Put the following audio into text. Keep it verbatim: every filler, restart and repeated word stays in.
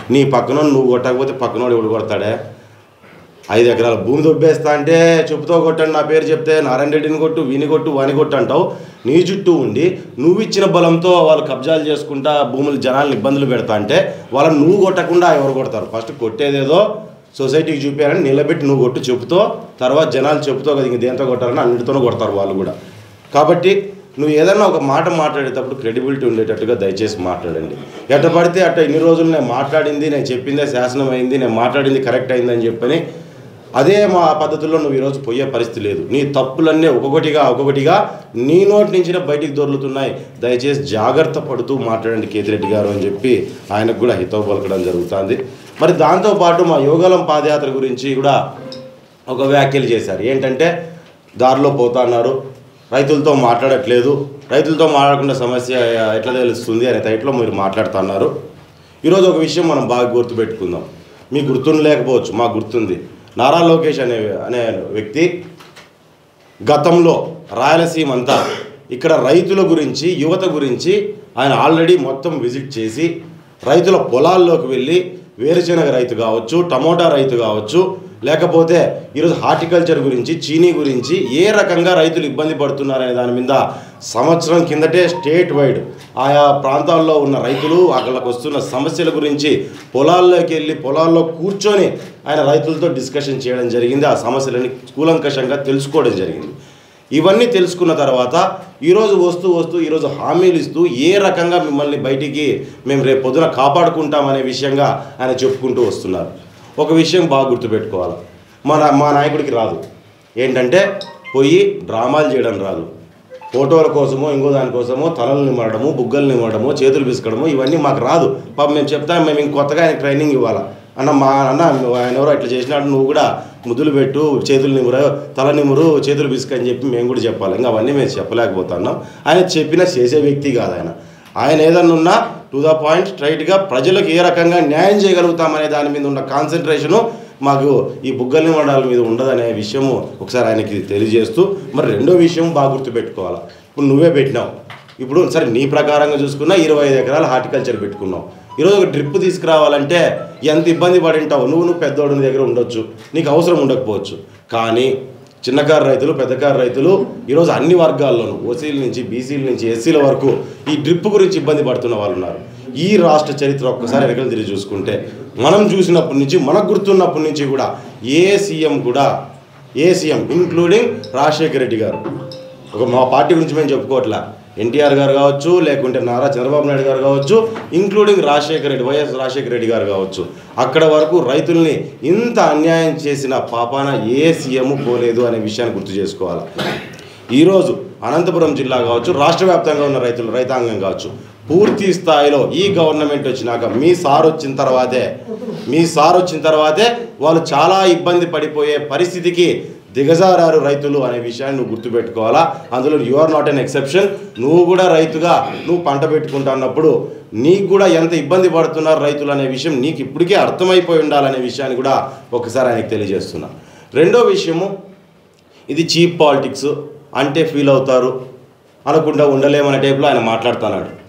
నీ పక్కన నువ్వు కొట్టకపోతే పక్కనోడు ఎవడు కొడతాడే? ఐదు ఎకరాల భూమి దొబ్బేస్తా అంటే చెప్పుతో కొట్టండి నా పేరు చెప్తే నారాయణ రెడ్డిని కొట్టు వీని కొట్టు వాని కొట్టు అంటావు. నీ చుట్టూ ఉండి నువ్వు ఇచ్చిన బలంతో వాళ్ళు కబ్జాలు చేసుకుంటా భూములు జనాలను ఇబ్బందులు పెడతా అంటే వాళ్ళని నువ్వు కొట్టకుండా ఎవరు కొడతారు? ఫస్ట్ కొట్టేదేదో సొసైటీకి చూపించాలని నిలబెట్టి నువ్వు కొట్టు చెప్పుతో, తర్వాత జనాలు చెప్పుతో కదా ఇంక దేంతో కొట్టారని అన్నిటితోనే కొడతారు వాళ్ళు కూడా. కాబట్టి నువ్వు ఏదన్నా ఒక మాట మాట్లాడేటప్పుడు క్రెడిబిలిటీ ఉండేటట్టుగా దయచేసి మాట్లాడండి. ఎట్ట పడితే అట్ట ఇన్ని రోజులు నేను మాట్లాడింది, నేను చెప్పిందే శాసనం అయింది, నేను మాట్లాడింది కరెక్ట్ అయిందని చెప్పని అదే మా పద్ధతుల్లో నువ్వు ఈరోజు పోయే పరిస్థితి లేదు. నీ తప్పులన్నీ ఒక్కొక్కటిగా ఒక్కొక్కటిగా నీ నోటి నుంచి బయటికి దొరుకుతున్నాయి. దయచేసి జాగ్రత్త పడుతూ మాట్లాడండి కేతిరెడ్డి గారు అని చెప్పి ఆయనకు కూడా హితవు పలకడం జరుగుతుంది. మరి దాంతోపాటు మా యోగాలం పాదయాత్ర గురించి కూడా ఒక వ్యాఖ్యలు చేశారు. ఏంటంటే దారిలో పోతున్నారు, రైతులతో మాట్లాడట్లేదు, రైతులతో మాట్లాడకుండా సమస్య ఎట్లా తెలుస్తుంది అనే టైట్లో మీరు మాట్లాడుతున్నారు. ఈరోజు ఒక విషయం మనం బాగా గుర్తుపెట్టుకుందాం. మీ గుర్తుండి లేకపోవచ్చు, మాకు గుర్తుంది. నారా లోకేష్ అనే అనే వ్యక్తి గతంలో రాయలసీమ అంతా ఇక్కడ రైతుల గురించి, యువత గురించి ఆయన ఆల్రెడీ మొత్తం విజిట్ చేసి రైతుల పొలాల్లోకి వెళ్ళి వేరుశెనగ రైతు కావచ్చు, టమోటా రైతు కావచ్చు, లేకపోతే ఈరోజు హార్టికల్చర్ గురించి, చీనీ గురించి ఏ రకంగా రైతులు ఇబ్బంది పడుతున్నారనే దాని మీద సంవత్సరం కిందటే స్టేట్ వైడ్ ఆయా ప్రాంతాల్లో ఉన్న రైతులు వాళ్ళకు వస్తున్న సమస్యల గురించి పొలాల్లోకి వెళ్ళి పొలాల్లో కూర్చొని ఆయన రైతులతో డిస్కషన్ చేయడం జరిగింది. ఆ సమస్యలని కూలంకషంగా తెలుసుకోవడం జరిగింది. ఇవన్నీ తెలుసుకున్న తర్వాత ఈరోజు వస్తూ వస్తూ ఈరోజు హామీలు ఇస్తూ ఏ రకంగా మిమ్మల్ని బయటికి మేము రేపు పొద్దున కాపాడుకుంటామనే విషయంగా ఆయన చెప్పుకుంటూ వస్తున్నారు. ఒక విషయం బాగా గుర్తుపెట్టుకోవాలి, మన మా నాయకుడికి రాదు. ఏంటంటే పోయి డ్రామాలు చేయడం రాదు. ఫోటోల కోసమో ఇంకో దానికోసమో తలలు నిమ్మడము, బుగ్గలు నిమ్మడము, చేతులు పిసుకడము ఇవన్నీ మాకు రాదు. పాపం మేము చెప్తాం, మేము ఇంకొత్తగా ఆయన ట్రైనింగ్ ఇవ్వాలి అన్న. మా అన్న ఆయన ఎవరో ఇట్లా చేసినాడు, నువ్వు కూడా ముద్దులు పెట్టు, చేతులు నిమురు, తల నిమురు, చేతులు పిసుకు అని చెప్పి మేము కూడా చెప్పాలి. ఇంకా అవన్నీ మేము చెప్పలేకపోతున్నాం. ఆయన చెప్పినా చేసే వ్యక్తి కాదు ఆయన. ఆయన ఏదన్నా ఉన్నా టు ద పాయింట్ స్ట్రైట్గా ప్రజలకు ఏ రకంగా న్యాయం చేయగలుగుతామనే దాని మీద ఉన్న కాన్సన్ట్రేషను మాకు ఈ బుగ్గల్ని మండల మీద ఉండదనే విషయము ఒకసారి ఆయనకి తెలియజేస్తూ, మరి రెండో విషయం బాగా గుర్తుపెట్టుకోవాలి. ఇప్పుడు నువ్వే పెట్టినావు, ఇప్పుడు సరే నీ ప్రకారంగా చూసుకున్నా ఇరవై ఐదు ఎకరాలు హార్టికల్చర్ పెట్టుకున్నావు. ఈరోజు ఒక డ్రిప్ తీసుకురావాలంటే ఎంత ఇబ్బంది పడి ఉంటావు. నువ్వు నువ్వు పెద్దోడి దగ్గర ఉండొచ్చు, నీకు అవసరం ఉండకపోవచ్చు. కానీ చిన్నకారు రైతులు, పెద్దకారు రైతులు ఈరోజు అన్ని వర్గాల్లోనూ ఓసీల నుంచి బీసీల నుంచి ఎస్సీల వరకు ఈ డ్రిప్ గురించి ఇబ్బంది పడుతున్న వాళ్ళు ఉన్నారు. ఈ రాష్ట్ర చరిత్ర ఒక్కసారి వెనకలు తిరిగి చూసుకుంటే మనం చూసినప్పటి నుంచి, మనకు గుర్తున్నప్పటి నుంచి కూడా ఏ సీఎం కూడా ఏ సీఎం ఇంక్లూడింగ్ రాజశేఖర రెడ్డి గారు, ఒక మా పార్టీ గురించి మేము చెప్పుకోవట్లా, ఎన్టీఆర్ గారు కావచ్చు, లేకుంటే నారా చంద్రబాబు నాయుడు గారు కావచ్చు, ఇంక్లూడింగ్ రాజశేఖర రెడ్డి వైఎస్ రాజశేఖర రెడ్డి గారు కావచ్చు, అక్కడ వరకు రైతుల్ని ఇంత అన్యాయం చేసిన పాపాన ఏ సీఎం పోలేదు అనే విషయాన్ని గుర్తు చేసుకోవాలి. ఈరోజు అనంతపురం జిల్లా కావచ్చు, రాష్ట్ర వ్యాప్తంగా ఉన్న రైతులు రైతాంగం కావచ్చు, పూర్తి స్థాయిలో ఈ గవర్నమెంట్ వచ్చినాక మీ సార్ వచ్చిన తర్వాతే మీ సార్ వచ్చిన తర్వాతే వాళ్ళు చాలా ఇబ్బంది పడిపోయే పరిస్థితికి దిగజారారు రైతులు అనే విషయాన్ని నువ్వు గుర్తుపెట్టుకోవాలా. అందులో you are not an exception. నువ్వు కూడా రైతుగా నువ్వు పంట పెట్టుకుంటున్నప్పుడు నీకు కూడా ఎంత ఇబ్బంది పడుతున్నారు రైతులు అనే విషయం నీకు ఇప్పటికే అర్థమైపోయి ఉండాలనే విషయాన్ని కూడా ఒకసారి ఆయనకు తెలియజేస్తున్నా. రెండో విషయము, ఇది చీప్ పాలిటిక్స్ అంటే ఫీల్ అవుతారు అనుకుంటా ఉండలేమనే టైప్లో ఆయన మాట్లాడుతున్నాడు.